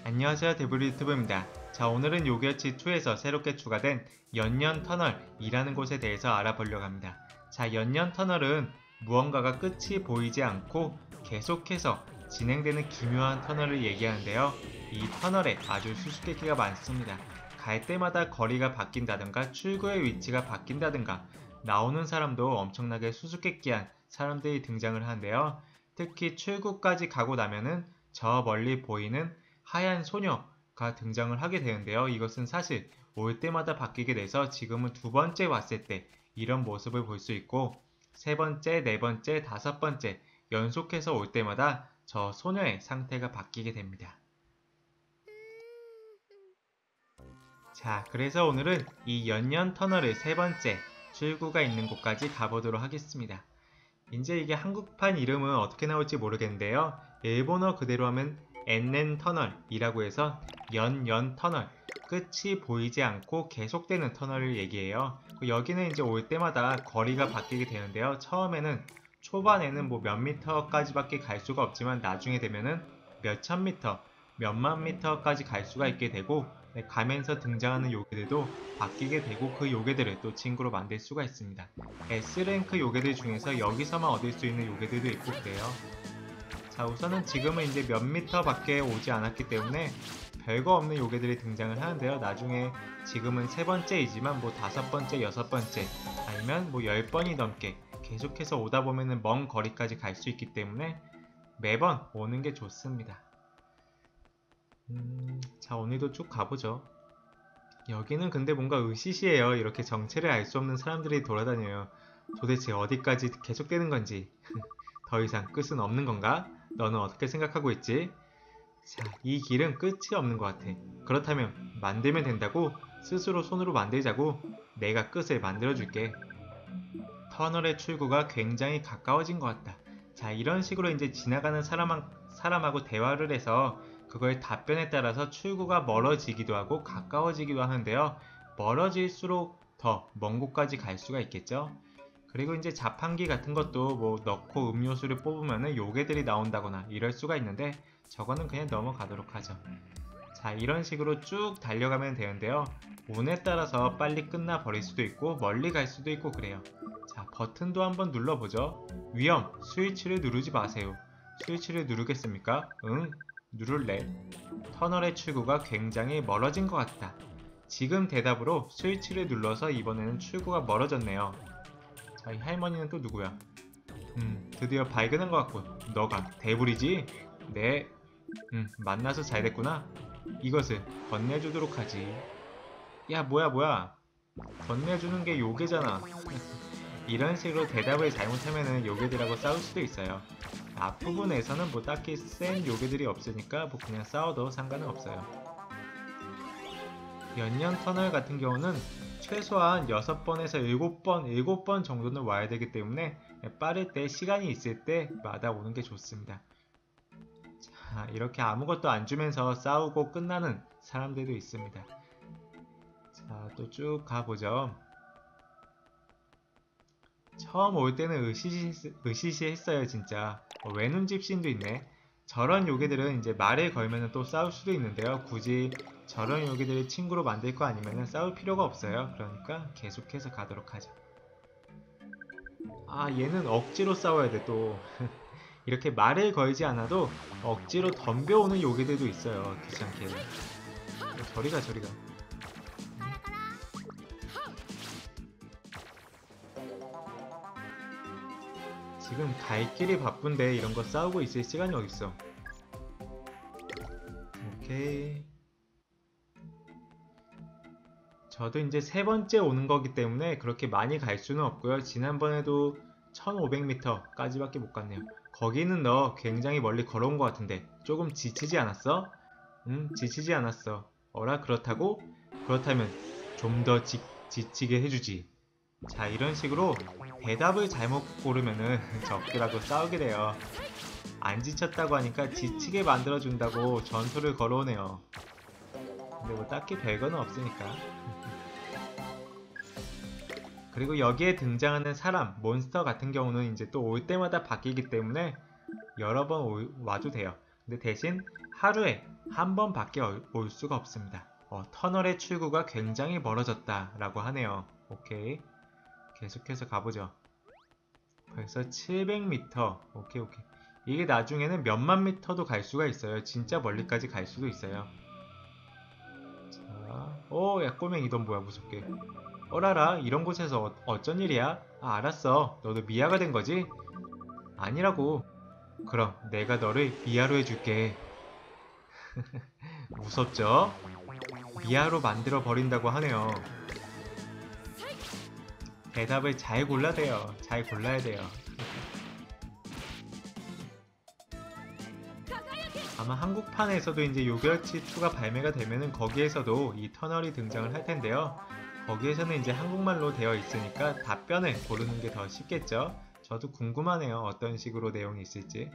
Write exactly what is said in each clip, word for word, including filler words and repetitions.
안녕하세요, 데브리 유튜브입니다. 자, 오늘은 요게어치 투에서 새롭게 추가된 연년 터널이라는 곳에 대해서 알아보려고 합니다. 자, 연년 터널은 무언가가 끝이 보이지 않고 계속해서 진행되는 기묘한 터널을 얘기하는데요. 이 터널에 아주 수수께끼가 많습니다. 갈 때마다 거리가 바뀐다든가 출구의 위치가 바뀐다든가 나오는 사람도 엄청나게 수수께끼한 사람들이 등장을 하는데요. 특히 출구까지 가고 나면은 저 멀리 보이는 하얀 소녀가 등장을 하게 되는데요. 이것은 사실 올 때마다 바뀌게 돼서 지금은 두 번째 왔을 때 이런 모습을 볼 수 있고, 세 번째, 네 번째, 다섯 번째 연속해서 올 때마다 저 소녀의 상태가 바뀌게 됩니다. 자, 그래서 오늘은 이 연년 터널의 세 번째 출구가 있는 곳까지 가보도록 하겠습니다. 이제 이게 한국판 이름은 어떻게 나올지 모르겠는데요. 일본어 그대로 하면 엔넨 터널이라고 해서 연연 터널, 끝이 보이지 않고 계속되는 터널을 얘기해요. 여기는 이제 올 때마다 거리가 바뀌게 되는데요. 처음에는 초반에는 뭐 몇 미터까지밖에 갈 수가 없지만 나중에 되면은 몇천 미터, 몇만 미터까지 갈 수가 있게 되고, 가면서 등장하는 요괴들도 바뀌게 되고 그 요괴들을 또 친구로 만들 수가 있습니다. S랭크 요괴들 중에서 여기서만 얻을 수 있는 요괴들도 있고 그래요. 자, 우선은 지금은 이제 몇 미터 밖에 오지 않았기 때문에 별거 없는 요괴들이 등장을 하는데요. 나중에 지금은 세 번째이지만 뭐 다섯 번째, 여섯 번째 아니면 뭐 열 번이 넘게 계속해서 오다 보면은 먼 거리까지 갈 수 있기 때문에 매번 오는 게 좋습니다. 음, 자, 오늘도 쭉 가보죠. 여기는 근데 뭔가 으시시해요. 이렇게 정체를 알 수 없는 사람들이 돌아다녀요. 도대체 어디까지 계속되는 건지 더 이상 끝은 없는 건가? 너는 어떻게 생각하고 있지? 자, 이 길은 끝이 없는 것 같아. 그렇다면 만들면 된다고? 스스로 손으로 만들자고? 내가 끝을 만들어줄게. 터널의 출구가 굉장히 가까워진 것 같다. 자, 이런 식으로 이제 지나가는 사람, 사람하고 대화를 해서 그거의 답변에 따라서 출구가 멀어지기도 하고 가까워지기도 하는데요. 멀어질수록 더 먼 곳까지 갈 수가 있겠죠. 그리고 이제 자판기 같은 것도 뭐 넣고 음료수를 뽑으면은 요괴들이 나온다거나 이럴 수가 있는데 저거는 그냥 넘어가도록 하죠. 자, 이런 식으로 쭉 달려가면 되는데요. 운에 따라서 빨리 끝나 버릴 수도 있고 멀리 갈 수도 있고 그래요. 자, 버튼도 한번 눌러보죠. 위험! 스위치를 누르지 마세요. 스위치를 누르겠습니까? 응, 누를래. 터널의 출구가 굉장히 멀어진 것 같다. 지금 대답으로 스위치를 눌러서 이번에는 출구가 멀어졌네요. 자, 이 할머니는 또 누구야? 음, 드디어 발견한 것 같군. 너가 대불이지? 네. 음, 만나서 잘 됐구나. 이것을 건네주도록 하지. 야, 뭐야 뭐야. 건네주는 게 요괴잖아. 이런 식으로 대답을 잘못하면은 요괴들하고 싸울 수도 있어요. 앞부분에서는 뭐 딱히 센 요괴들이 없으니까 뭐 그냥 싸워도 상관은 없어요. 연년 터널 같은 경우는 최소한 여섯 번에서 일곱 번, 일곱 번 정도는 와야 되기 때문에 빠를 때, 시간이 있을 때마다 오는 게 좋습니다. 자, 이렇게 아무것도 안 주면서 싸우고 끝나는 사람들도 있습니다. 자, 또 쭉 가보죠. 처음 올 때는 으시시, 으시시했어요 진짜. 어, 외눈 집신도 있네. 저런 요괴들은 이제 말을 걸면 또 싸울 수도 있는데요. 굳이 저런 요괴들을 친구로 만들 거 아니면 싸울 필요가 없어요. 그러니까 계속해서 가도록 하죠. 아, 얘는 억지로 싸워야 돼 또. 이렇게 말을 걸지 않아도 억지로 덤벼오는 요괴들도 있어요. 귀찮게. 어, 저리가 저리가. 지금 갈 길이 바쁜데 이런 거 싸우고 있을 시간이 어딨어. 오케이. 저도 이제 세 번째 오는 거기 때문에 그렇게 많이 갈 수는 없고요. 지난번에도 천오백 미터까지밖에 못 갔네요. 거기는 너 굉장히 멀리 걸어온 것 같은데 조금 지치지 않았어? 응, 지치지 않았어. 어라, 그렇다고? 그렇다면 좀 더 지치게 해주지. 자, 이런 식으로 대답을 잘못 고르면은 적들하고 싸우게 돼요. 안 지쳤다고 하니까 지치게 만들어준다고 전투를 걸어오네요. 근데 뭐 딱히 별거는 없으니까. 그리고 여기에 등장하는 사람, 몬스터 같은 경우는 이제 또 올 때마다 바뀌기 때문에 여러 번 오, 와도 돼요. 근데 대신 하루에 한 번밖에 올 수가 없습니다. 어, 터널의 출구가 굉장히 멀어졌다 라고 하네요. 오케이, 계속해서 가보죠. 벌써 칠백 미터. 오케이 오케이. 이게 나중에는 몇만 미터도 갈 수가 있어요. 진짜 멀리까지 갈 수도 있어요. 자, 오, 야 꼬맹이 넌 뭐야 무섭게. 어라라, 이런 곳에서 어, 어쩐 일이야? 아, 알았어. 너도 미아가 된 거지? 아니라고. 그럼 내가 너를 미아로 해줄게. 무섭죠? 미아로 만들어 버린다고 하네요. 대답을 잘 골라야 돼요. 잘 골라야 돼요. 아마 한국판에서도 이제 요결치 이가 발매가 되면은 거기에서도 이 터널이 등장을 할 텐데요. 거기에서는 이제 한국말로 되어 있으니까 답변을 고르는 게 더 쉽겠죠. 저도 궁금하네요. 어떤 식으로 내용이 있을지.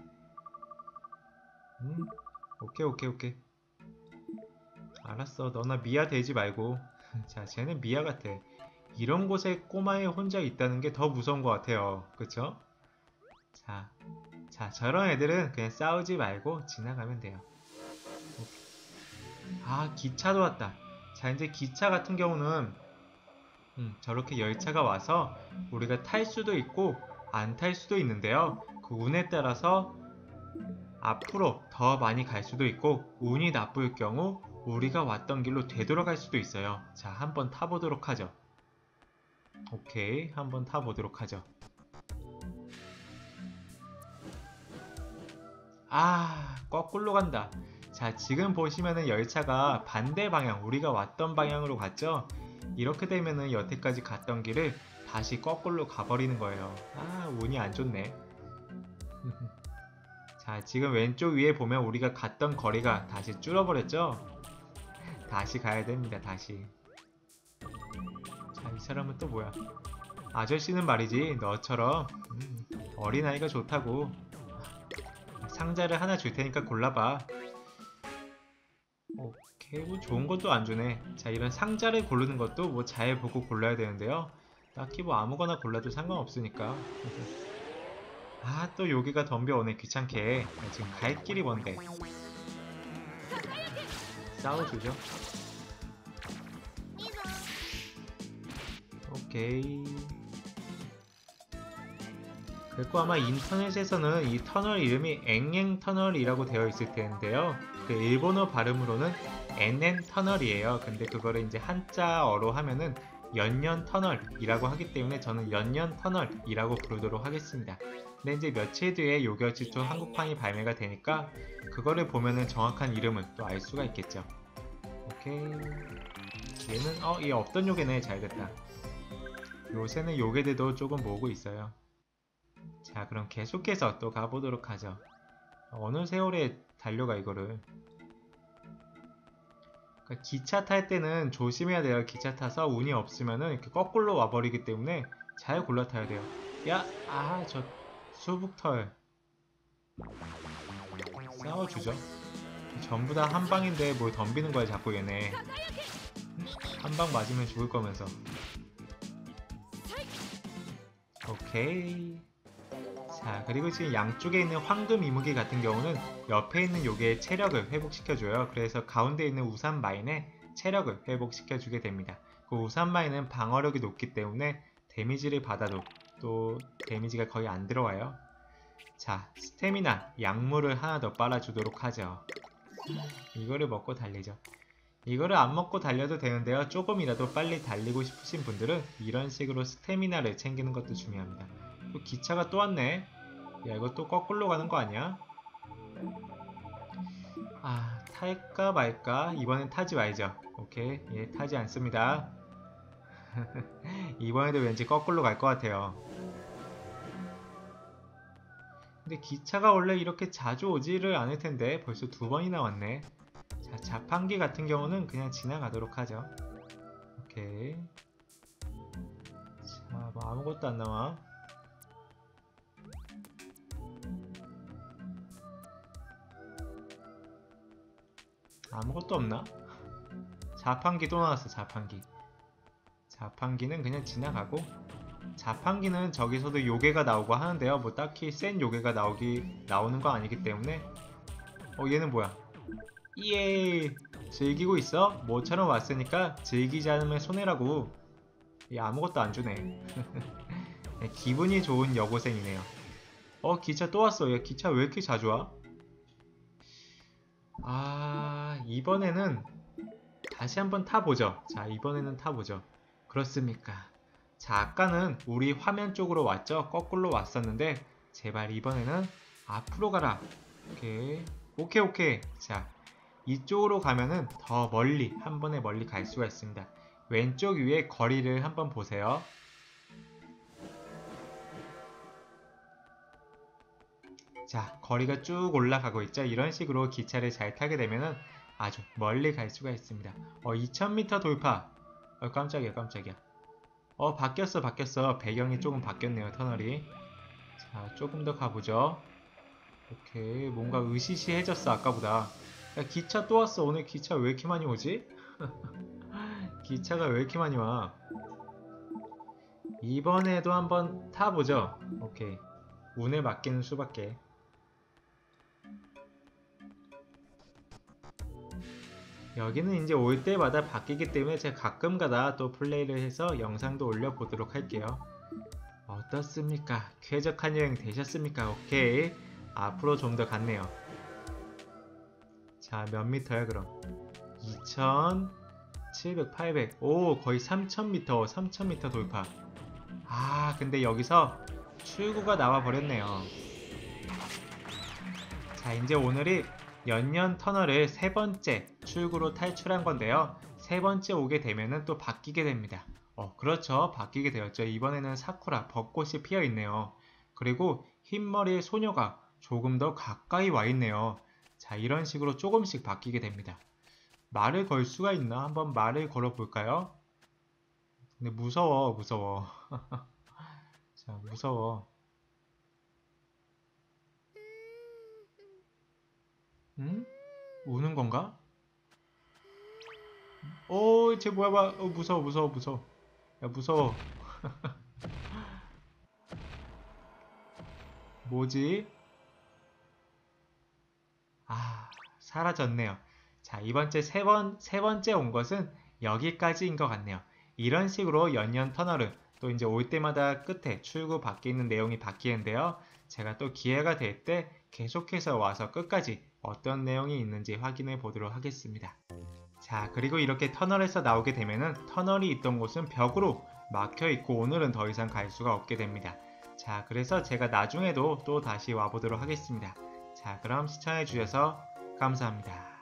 음, 오케이 오케이 오케이. 알았어. 너나 미아 되지 말고. 자, 쟤는 미아 같아. 이런 곳에 꼬마에 혼자 있다는 게 더 무서운 것 같아요. 그쵸? 자, 자, 저런 애들은 그냥 싸우지 말고 지나가면 돼요. 오케이. 아, 기차도 왔다. 자, 이제 기차 같은 경우는 음, 저렇게 열차가 와서 우리가 탈 수도 있고 안 탈 수도 있는데요. 그 운에 따라서 앞으로 더 많이 갈 수도 있고 운이 나쁠 경우 우리가 왔던 길로 되돌아갈 수도 있어요. 자, 한번 타보도록 하죠. 오케이, 한번 타보도록 하죠. 아, 거꾸로 간다. 자, 지금 보시면은 열차가 반대 방향, 우리가 왔던 방향으로 갔죠? 이렇게 되면은 여태까지 갔던 길을 다시 거꾸로 가버리는 거예요. 아, 운이 안 좋네. 자, 지금 왼쪽 위에 보면 우리가 갔던 거리가 다시 줄어버렸죠? 다시 가야 됩니다, 다시. 자, 이 사람은 또 뭐야? 아저씨는 말이지, 너처럼 음, 어린아이가 좋다고. 상자를 하나 줄 테니까 골라봐. 오케이, 뭐 좋은 것도 안 주네. 자, 이런 상자를 고르는 것도 뭐 잘 보고 골라야 되는데요. 딱히 뭐 아무거나 골라도 상관없으니까. 아, 또 여기가 덤벼오네, 귀찮게. 지금 갈 길이 뭔데? 싸워주죠. 오케이. 그리고 아마 인터넷에서는 이 터널 이름이 엥엥 터널이라고 되어 있을 텐데요. 그 일본어 발음으로는 엔엔 터널이에요. 근데 그거를 이제 한자어로 하면은 연년 터널이라고 하기 때문에 저는 연년 터널이라고 부르도록 하겠습니다. 근데 이제 며칠 뒤에 요결치 투 한국판이 발매가 되니까 그거를 보면은 정확한 이름을 또 알 수가 있겠죠. 오케이. 얘는 어, 얘 없던 요괴네. 잘됐다. 요새는 요괴들도 조금 모으고 있어요. 자, 그럼 계속해서 또 가보도록 하죠. 어느 세월에 달려가 이거를. 그러니까 기차 탈 때는 조심해야 돼요. 기차 타서 운이 없으면은 이렇게 거꾸로 와버리기 때문에 잘 골라 타야 돼요. 야, 아, 저 수북털 싸워주죠. 전부 다 한 방인데 뭘 덤비는 거야 자꾸 얘네. 한 방 맞으면 죽을 거면서. 오케이. 자, 그리고 지금 양쪽에 있는 황금 이무기 같은 경우는 옆에 있는 요괴의 체력을 회복시켜줘요. 그래서 가운데 있는 우산 마인의 체력을 회복시켜주게 됩니다. 그 우산 마인은 방어력이 높기 때문에 데미지를 받아도 또 데미지가 거의 안 들어와요. 자, 스태미나 약물을 하나 더 빨아주도록 하죠. 이거를 먹고 달리죠. 이거를 안 먹고 달려도 되는데요. 조금이라도 빨리 달리고 싶으신 분들은 이런 식으로 스태미나를 챙기는 것도 중요합니다. 또 기차가 또 왔네. 야, 이거 또 거꾸로 가는 거 아니야? 아, 탈까 말까? 이번엔 타지 말죠. 오케이, 예, 타지 않습니다. 이번에도 왠지 거꾸로 갈 것 같아요. 근데 기차가 원래 이렇게 자주 오지를 않을 텐데 벌써 두 번이나 왔네. 자, 자판기 같은 경우는 그냥 지나가도록 하죠. 오케이. 자, 뭐 아무것도 안 나와. 아무것도 없나? 자판기 또 나왔어. 자판기. 자판기는 그냥 지나가고, 자판기는 저기서도 요괴가 나오고 하는데요. 뭐 딱히 센 요괴가 나오기 나오는 거 아니기 때문에. 어, 얘는 뭐야? 예, 즐기고 있어? 모처럼 왔으니까 즐기지 않으면 손해라고. 얘 아무것도 안 주네. 기분이 좋은 여고생이네요. 어, 기차 또 왔어. 야, 기차 왜 이렇게 자주 와? 아, 이번에는 다시 한번 타보죠. 자, 이번에는 타보죠. 그렇습니까? 자, 아까는 우리 화면 쪽으로 왔죠? 거꾸로 왔었는데 제발 이번에는 앞으로 가라. 오케이. 오케이, 오케이. 자, 이쪽으로 가면은 더 멀리, 한 번에 멀리 갈 수가 있습니다. 왼쪽 위에 거리를 한번 보세요. 자, 거리가 쭉 올라가고 있죠? 이런 식으로 기차를 잘 타게 되면은 아주 멀리 갈 수가 있습니다. 어, 이천 미터 돌파. 어, 깜짝이야, 깜짝이야. 어, 바뀌었어, 바뀌었어. 배경이 조금 바뀌었네요, 터널이. 자, 조금 더 가보죠. 오케이, 뭔가 으시시해졌어, 아까보다. 야, 기차 또 왔어. 오늘 기차 왜 이렇게 많이 오지? 기차가 왜 이렇게 많이 와? 이번에도 한번 타보죠. 오케이. 운에 맡기는 수밖에. 여기는 이제 올 때마다 바뀌기 때문에 제가 가끔가다 또 플레이를 해서 영상도 올려보도록 할게요. 어떻습니까? 쾌적한 여행 되셨습니까? 오케이. 앞으로 좀 더 갔네요. 자, 몇 미터야 그럼? 이천칠백, 팔백. 오, 거의 삼천 미터, 삼천 미터 돌파. 아, 근데 여기서 출구가 나와 버렸네요. 자, 이제 오늘이 연년 터널을 세 번째 출구로 탈출한 건데요. 세 번째 오게 되면은 또 바뀌게 됩니다. 어, 그렇죠. 바뀌게 되었죠. 이번에는 사쿠라, 벚꽃이 피어 있네요. 그리고 흰머리의 소녀가 조금 더 가까이 와 있네요. 자, 이런 식으로 조금씩 바뀌게 됩니다. 말을 걸 수가 있나? 한번 말을 걸어 볼까요? 근데 무서워, 무서워. 자, 무서워. 응? 우는 건가? 오, 쟤 뭐야, 뭐야. 어, 무서워, 무서워, 무서워. 야, 무서워. 뭐지? 아, 사라졌네요. 자, 이번째 세 번, 세 번째 온 것은 여기까지인 것 같네요. 이런 식으로 연년 터널은 또 이제 올 때마다 끝에 출구 바뀌는 내용이 바뀌는데요. 제가 또 기회가 될 때 계속해서 와서 끝까지 어떤 내용이 있는지 확인해 보도록 하겠습니다. 자, 그리고 이렇게 터널에서 나오게 되면은 터널이 있던 곳은 벽으로 막혀 있고 오늘은 더 이상 갈 수가 없게 됩니다. 자, 그래서 제가 나중에도 또 다시 와보도록 하겠습니다. 자, 그럼 시청해 주셔서 감사합니다.